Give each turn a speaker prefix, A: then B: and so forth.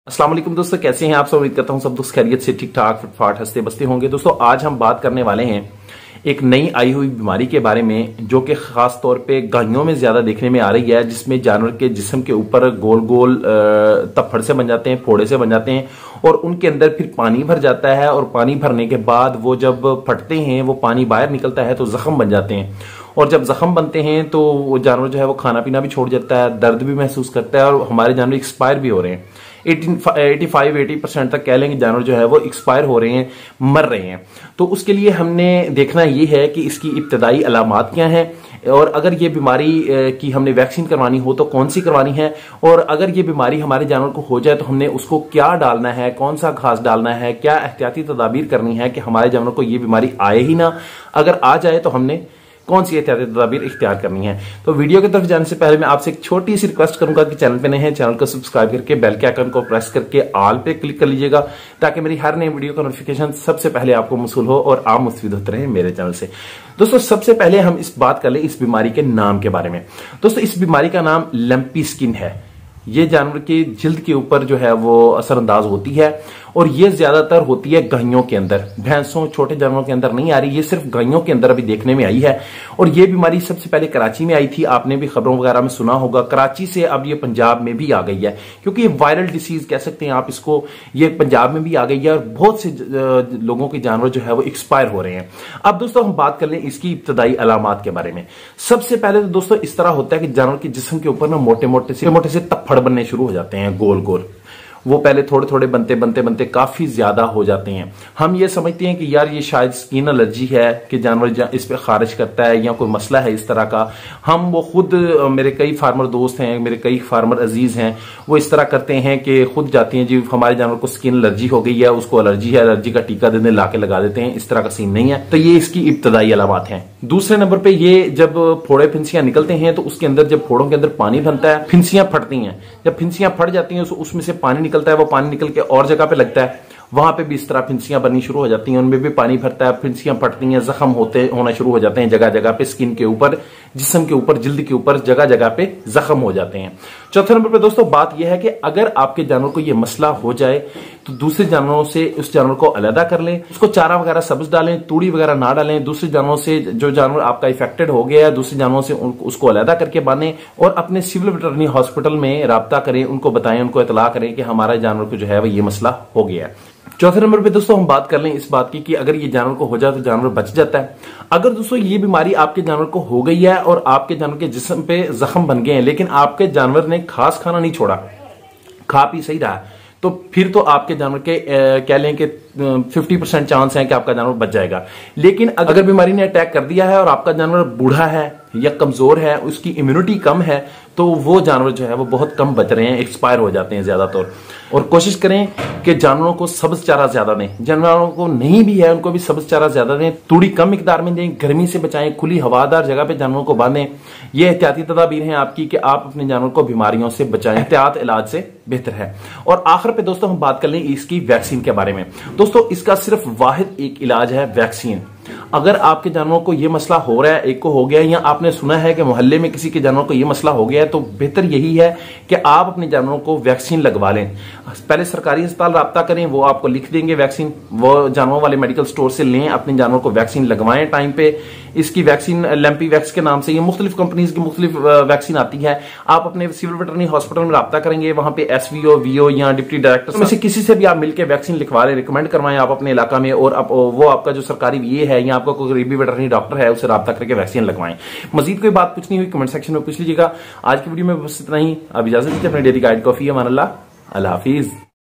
A: अस्सलाम वालेकुम दोस्तों, कैसे हैं आप सब। उम्मीद करता हूं सब दोस्त खैरियत से ठीक ठाक फिटफाट हंसते बसते होंगे। दोस्तों आज हम बात करने वाले हैं एक नई आई हुई बीमारी के बारे में जो कि खास तौर पे गायों में ज्यादा देखने में आ रही है, जिसमें जानवर के जिस्म के ऊपर गोल गोल तप्पड़ से बन जाते हैं, फोड़े से बन जाते हैं और उनके अंदर फिर पानी भर जाता है और पानी भरने के बाद वो जब फटते हैं वो पानी बाहर निकलता है तो जख्म बन जाते हैं और जब जख्म बनते हैं तो वो जानवर जो है वो खाना पीना भी छोड़ जाता है, दर्द भी महसूस करता है और हमारे जानवर एक्सपायर भी हो रहे हैं। 85-80% तक कह लेंगे जानवर जो है वो एक्सपायर हो रहे हैं, मर रहे हैं। तो उसके लिए हमने देखना ये है कि इसकी इब्तदाई अलामात क्या हैं और अगर ये बीमारी की हमने वैक्सीन करवानी हो तो कौन सी करवानी है, और अगर ये बीमारी हमारे जानवर को हो जाए तो हमने उसको क्या डालना है, कौन सा घास डालना है, क्या एहतियाती तदाबीर करनी है कि हमारे जानवर को ये बीमारी आए ही ना, अगर आ जाए तो हमने कौन सी एहतियाती तदाबीर इख्तियार करनी है। तो वीडियो की तरफ जाने से पहले मैं आपसे एक छोटी सी रिक्वेस्ट करूंगा कि चैनल पे नए हैं, चैनल को सब्सक्राइब करके बेल के आइकन को प्रेस करके ऑल पे क्लिक कर लीजिएगा ताकि मेरी हर नई वीडियो का नोटिफिकेशन सबसे पहले आपको मौसूल हो और आप मुस्तफीद होते रहे मेरे चैनल से। दोस्तों सबसे पहले हम इस बात कर ले इस बीमारी के नाम के बारे में। दोस्तों इस बीमारी का नाम लंपी स्किन है। ये जानवर की जिल्द के ऊपर जो है वो असरअंदाज होती है और ये ज्यादातर होती है गायों के अंदर, भैंसों छोटे जानवरों के अंदर नहीं आ रही, ये सिर्फ गायों के अंदर अभी देखने में आई है। और ये बीमारी सबसे पहले कराची में आई थी, आपने भी खबरों वगैरह में सुना होगा। कराची से अब ये पंजाब में भी आ गई है क्योंकि ये वायरल डिसीज कह सकते हैं आप इसको, ये पंजाब में भी आ गई है और बहुत से लोगों के जानवर जो है वो एक्सपायर हो रहे हैं। अब दोस्तों हम बात कर लें इसकी इब्तदाई अलामात के बारे में। सबसे पहले तो दोस्तों इस तरह होता है कि जानवर के जिस्म के ऊपर ना मोटे मोटे से तप्पड़ बनने शुरू हो जाते हैं, गोल गोल। वो पहले थोड़े थोड़े बनते काफी ज्यादा हो जाते हैं। हम ये समझते हैं कि यार ये शायद स्किन एलर्जी है कि जानवर इस पे खारिज करता है या कोई मसला है इस तरह का। हम वो खुद, मेरे कई फार्मर दोस्त हैं, मेरे कई फार्मर अजीज हैं, वो इस तरह करते हैं कि खुद जाती हैं जी हमारे जानवर को स्किन एलर्जी हो गई है, उसको एलर्जी है, एलर्जी का टीका देने ला के लगा देते हैं। इस तरह का सीन नहीं है। तो ये इसकी इब्तदाई अलामात हैं। दूसरे नंबर पे ये जब फोड़े फिंसियां निकलते हैं तो उसके अंदर जब फोड़ों के अंदर पानी बनता है, फिंसियां फटती हैं। जब फिंसियां फट जाती हैं उसमें से पानी निकलता है, वो पानी निकल के और जगह पे लगता है, वहां पे भी इस तरह फिंसियां बननी शुरू हो जाती हैं, उनमें भी पानी भरता है, फिंसियां फटती हैं, जख्म होना शुरू हो जाते हैं जगह जगह पे, स्किन के ऊपर, जिस्म के ऊपर, जिल्द के ऊपर जगह जगह पे जख्म हो जाते हैं। चौथे नंबर पे दोस्तों बात यह है कि अगर आपके जानवर को यह मसला हो जाए तो दूसरे जानवरों से उस जानवर को अलहदा कर लें, उसको चारा वगैरह सब्ज डालें, तूड़ी वगैरह ना डालें। दूसरे जानवरों से जो जानवर आपका इफेक्टेड हो गया है दूसरे जानवरों से उसको अलहदा करके बांधें और अपने सिविल वेटरनरी हॉस्पिटल में राब्ता करें, उनको बताएं, उनको इतला करें कि हमारा जानवर को जो है वो ये मसला हो गया है। चौथे नंबर पे दोस्तों हम बात कर लें इस बात की कि अगर ये जानवर को हो जाए तो जानवर बच जाता है। अगर दोस्तों ये बीमारी आपके जानवर को हो गई है और आपके जानवर के जिस्म पे जख्म बन गए हैं लेकिन आपके जानवर ने खास खाना नहीं छोड़ा, खा पी सही रहा, तो फिर तो आपके जानवर के कह लें कि 50% चांस है कि आपका जानवर बच जाएगा। लेकिन अगर बीमारी ने अटैक कर दिया है और आपका जानवर बूढ़ा है या कमजोर है, उसकी इम्यूनिटी कम है, तो वो जानवर जो है वो बहुत कम बच रहे हैं, एक्सपायर हो जाते हैं ज्यादातर। और कोशिश करें कि जानवरों को सब्ज चारा ज्यादा दें, जानवरों को नहीं भी है उनको भी सब्ज चारा ज्यादा दें, तूड़ी कम मिकदार में दें, गर्मी से बचाएं, खुली हवादार जगह पे जानवरों को बांधें। ये एहतियाती तदाबीर हैं आपकी कि आप अपने जानवर को बीमारियों से बचाएं, एहतियात इलाज से बेहतर है। और आखिर पे दोस्तों हम बात कर लें इसकी वैक्सीन के बारे में। दोस्तों इसका सिर्फ वाहिद एक इलाज है, वैक्सीन। अगर आपके जानवरों को यह मसला हो रहा है, एक को हो गया या आपने सुना है कि मोहल्ले में किसी के जानवरों को यह मसला हो गया है, तो बेहतर यही है कि आप अपने जानवरों को वैक्सीन लगवा लें। पहले सरकारी अस्पताल राब्ता करें, वो आपको लिख देंगे वैक्सीन, वो जानवरों वाले मेडिकल स्टोर से लें, अपने जानवरों को वैक्सीन लगवाएं टाइम पे। इसकी वैक्सीन लैम्पी वैक्स के नाम से ये मुख्तलिफ कंपनीज की मुख्तलिफ वैक्सीन आती है। आप अपने सिविल वेटरनरी हॉस्पिटल में राब्ता करेंगे, वहां पे SVO, VO या डिप्टी डायरेक्टर में से किसी से भी आप मिलकर वैक्सीन लिखवा लें, रिकमेंड करवाएं आप अपने इलाका में, और वो आपका जो सरकारी VA है या आपका कोई करीबी वेटरनरी डॉक्टर है उससे राब्ता करके वैक्सीन लगवाएं। मजीद कोई बात पूछनी हुई कमेंट सेक्शन में पूछ लीजिएगा। आज की वीडियो में बस इतना ही। अब इजाजत दीजिए, अपने डेली गाइड कॉफी। अमान अल्लाह हाफिज।